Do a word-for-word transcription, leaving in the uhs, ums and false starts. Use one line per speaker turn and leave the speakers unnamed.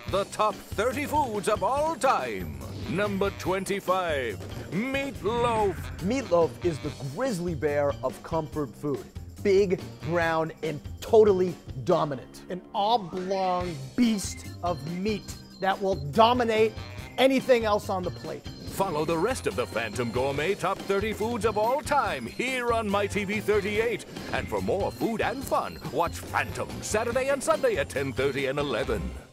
the top thirty foods of all time. Number twenty-five, Meatloaf.
Meatloaf is the grizzly bear of comfort food. Big, brown, and totally dominant.
An oblong beast of meat that will dominate anything else on the plate.
Follow the rest of the Phantom Gourmet Top thirty Foods of All Time here on My T V thirty-eight. And for more food and fun, watch Phantom Saturday and Sunday at ten thirty and eleven.